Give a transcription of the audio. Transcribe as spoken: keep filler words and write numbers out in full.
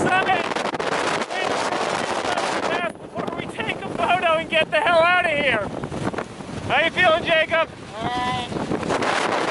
inside before we take a photo and get the hell out of here. How you feeling, Jacob? All right.